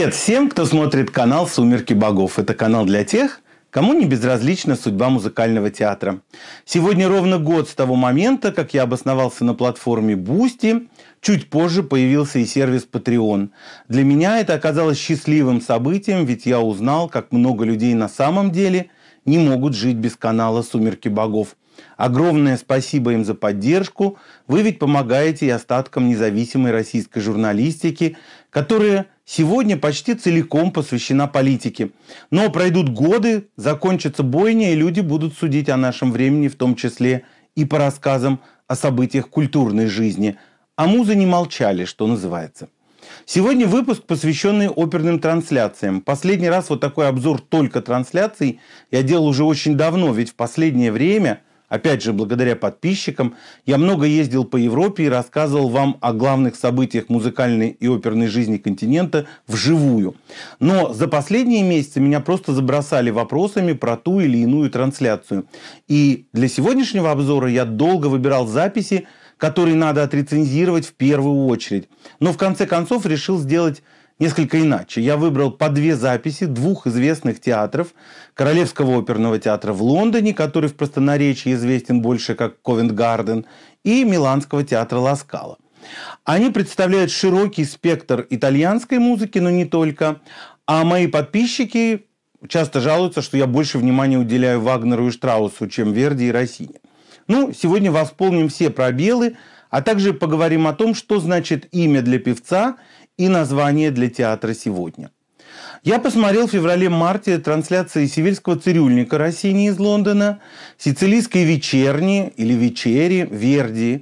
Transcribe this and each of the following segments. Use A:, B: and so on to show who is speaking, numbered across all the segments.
A: Привет всем, кто смотрит канал «Сумерки богов». Это канал для тех, кому не безразлична судьба музыкального театра. Сегодня ровно год с того момента, как я обосновался на платформе Boosty. Чуть позже появился и сервис Patreon. Для меня это оказалось счастливым событием, ведь я узнал, как много людей на самом деле не могут жить без канала «Сумерки богов». Огромное спасибо им за поддержку. Вы ведь помогаете и остаткам независимой российской журналистики, которая сегодня почти целиком посвящена политике. Но пройдут годы, закончится бойня, и люди будут судить о нашем времени, в том числе и по рассказам о событиях культурной жизни. А музы не молчали, что называется. Сегодня выпуск, посвященный оперным трансляциям. Последний раз вот такой обзор только трансляций я делал уже очень давно, ведь в последнее время, опять же, благодаря подписчикам, я много ездил по Европе и рассказывал вам о главных событиях музыкальной и оперной жизни континента вживую. Но за последние месяцы меня просто забросали вопросами про ту или иную трансляцию. И для сегодняшнего обзора я долго выбирал записи, которые надо отрецензировать в первую очередь. Но в конце концов решил сделать несколько иначе. Я выбрал по две записи двух известных театров. Королевского оперного театра в Лондоне, который в простонаречии известен больше как Ковент-Гарден, и Миланского театра Ла Скала. Они представляют широкий спектр итальянской музыки, но не только. А мои подписчики часто жалуются, что я больше внимания уделяю Вагнеру и Штраусу, чем Верди и Россини. Ну, сегодня восполним все пробелы, а также поговорим о том, что значит имя для певца и название для театра сегодня. Я посмотрел в феврале-марте трансляции Севильского цирюльника Россини из Лондона, Сицилийской вечерни или вечери Верди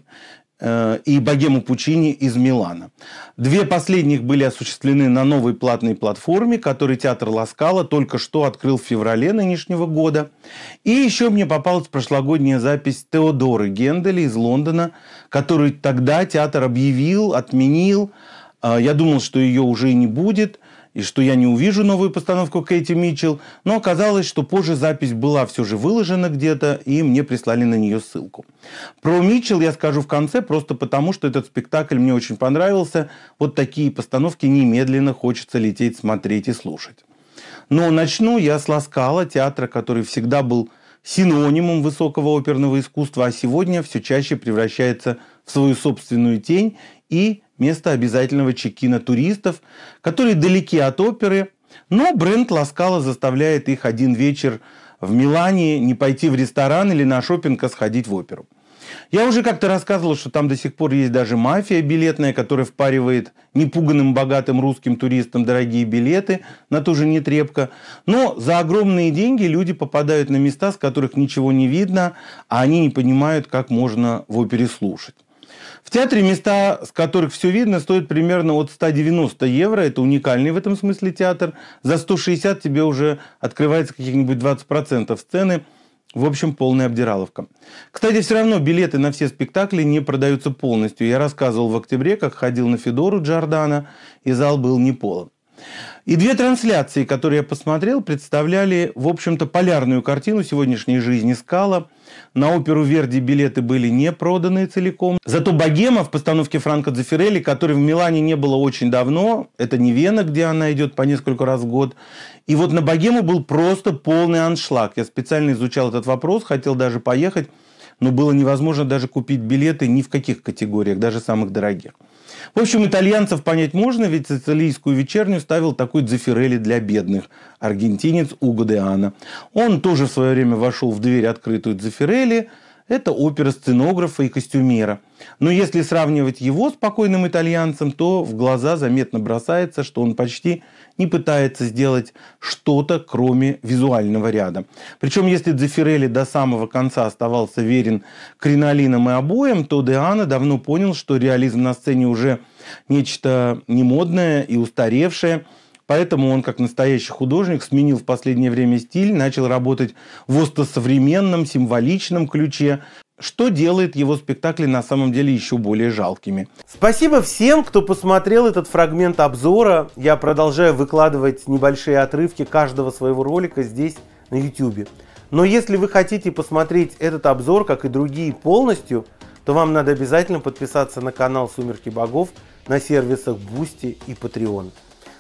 A: и Богему Пуччини из Милана. Две последних были осуществлены на новой платной платформе, которую театр Ла Скала только что открыл в феврале нынешнего года. И еще мне попалась прошлогодняя запись Теодоры Генделя из Лондона, которую тогда театр объявил, отменил. Я думал, что ее уже и не будет, и что я не увижу новую постановку Кэти Митчелл, но оказалось, что позже запись была все же выложена где-то, и мне прислали на нее ссылку. Про Митчелл я скажу в конце, просто потому, что этот спектакль мне очень понравился. Вот такие постановки немедленно хочется лететь, смотреть и слушать. Но начну я с Ла Скала, театра, который всегда был синонимом высокого оперного искусства, а сегодня все чаще превращается в свою собственную тень и место обязательного чекина туристов, которые далеки от оперы, но бренд Ла Скала заставляет их один вечер в Милане не пойти в ресторан или на шопинг, а сходить в оперу. Я уже как-то рассказывал, что там до сих пор есть даже мафия билетная, которая впаривает непуганным богатым русским туристам дорогие билеты на ту же Нетребко. Но за огромные деньги люди попадают на места, с которых ничего не видно, а они не понимают, как можно в опере слушать. В театре места, с которых все видно, стоят примерно от 190 евро. Это уникальный в этом смысле театр. За 160 тебе уже открывается каких-нибудь 20% сцены. В общем, полная обдираловка. Кстати, все равно билеты на все спектакли не продаются полностью. Я рассказывал в октябре, как ходил на Федору Джордано, и зал был не полон. И две трансляции, которые я посмотрел, представляли, в общем-то, полярную картину сегодняшней жизни Скала. На оперу Верди билеты были не проданы целиком. Зато «Богема» в постановке Франко Дзеффирелли, которой в Милане не было очень давно, это не Вена, где она идет по несколько раз в год. И вот на «Богему» был просто полный аншлаг. Я специально изучал этот вопрос, хотел даже поехать, но было невозможно даже купить билеты ни в каких категориях, даже самых дорогих. В общем, итальянцев понять можно, ведь сицилийскую вечерню ставил такой Дзеффирелли для бедных, аргентинец Уго де Анна. Он тоже в свое время вошел в дверь, открытую Дзеффирелли. Это опера сценографа и костюмера. Но если сравнивать его с покойным итальянцем, то в глаза заметно бросается, что он почти не пытается сделать что-то, кроме визуального ряда. Причем, если Дзеффирелли до самого конца оставался верен кринолинам и обоям, то де Анна давно понял, что реализм на сцене уже нечто немодное и устаревшее. Поэтому он, как настоящий художник, сменил в последнее время стиль, начал работать в остросовременном, символичном ключе, что делает его спектакли на самом деле еще более жалкими. Спасибо всем, кто посмотрел этот фрагмент обзора. Я продолжаю выкладывать небольшие отрывки каждого своего ролика здесь на YouTube. Но если вы хотите посмотреть этот обзор, как и другие, полностью, то вам надо обязательно подписаться на канал «Сумерки богов» на сервисах Boosty и Patreon.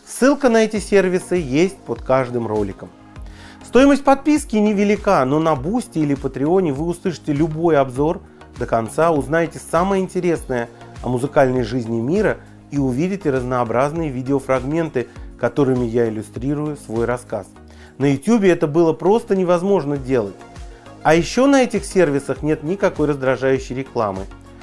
A: Ссылка на эти сервисы есть под каждым роликом. Стоимость подписки невелика, но на Boosty или Patreon вы услышите любой обзор до конца, узнаете самое интересное о музыкальной жизни мира и увидите разнообразные видеофрагменты, которыми я иллюстрирую свой рассказ. На YouTube это было просто невозможно делать. А еще на этих сервисах нет никакой раздражающей рекламы.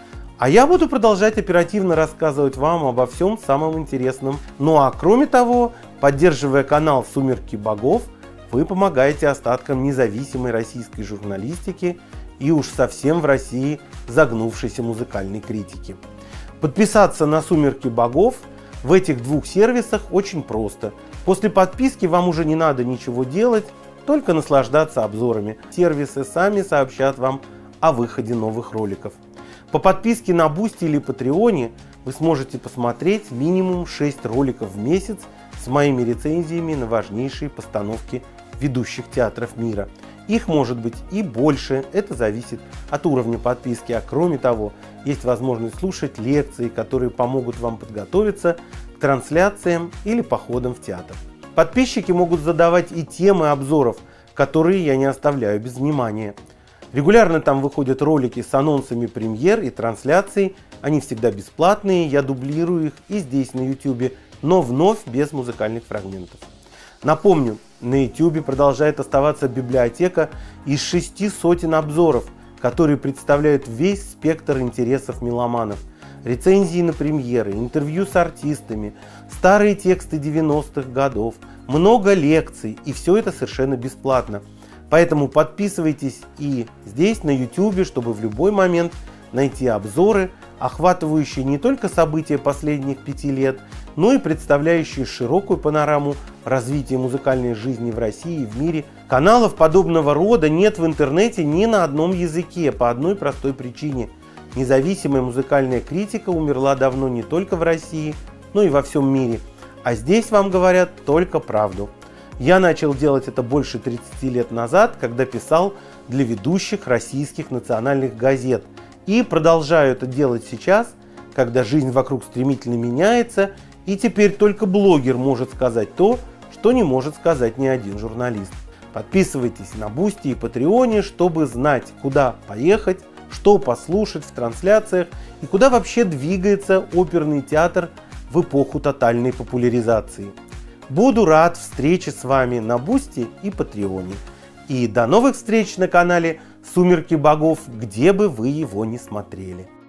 A: А я буду продолжать оперативно рассказывать вам обо всем самом интересном. Ну а кроме того, поддерживая канал «Сумерки богов», вы помогаете остаткам независимой российской журналистики и уж совсем в России загнувшейся музыкальной критики. Подписаться на «Сумерки богов» в этих двух сервисах очень просто. После подписки вам уже не надо ничего делать, только наслаждаться обзорами. Сервисы сами сообщат вам о выходе новых роликов. По подписке на Boosty или Patreon вы сможете посмотреть минимум 6 роликов в месяц с моими рецензиями на важнейшие постановки ведущих театров мира. Их может быть и больше, это зависит от уровня подписки. А кроме того, есть возможность слушать лекции, которые помогут вам подготовиться к трансляциям или походам в театр. Подписчики могут задавать и темы обзоров, которые я не оставляю без внимания. Регулярно там выходят ролики с анонсами премьер и трансляций. Они всегда бесплатные, я дублирую их и здесь на YouTube, но вновь без музыкальных фрагментов. Напомню, на YouTube продолжает оставаться библиотека из 6 сотен обзоров, которые представляют весь спектр интересов меломанов. Рецензии на премьеры, интервью с артистами, старые тексты 90-х годов, много лекций, и все это совершенно бесплатно. Поэтому подписывайтесь и здесь на YouTube, чтобы в любой момент найти обзоры, охватывающие не только события последних 5 лет, но и представляющие широкую панораму развития музыкальной жизни в России и в мире. Каналов подобного рода нет в интернете ни на одном языке по одной простой причине. Независимая музыкальная критика умерла давно не только в России, но и во всем мире. А здесь вам говорят только правду. Я начал делать это больше 30 лет назад, когда писал для ведущих российских национальных газет. И продолжаю это делать сейчас, когда жизнь вокруг стремительно меняется, и теперь только блогер может сказать то, что не может сказать ни один журналист. Подписывайтесь на Boosty и Patreon, чтобы знать, куда поехать, что послушать в трансляциях и куда вообще двигается оперный театр в эпоху тотальной популяризации. Буду рад встрече с вами на Boosty и Patreon. И до новых встреч на канале «Сумерки богов», где бы вы его ни смотрели.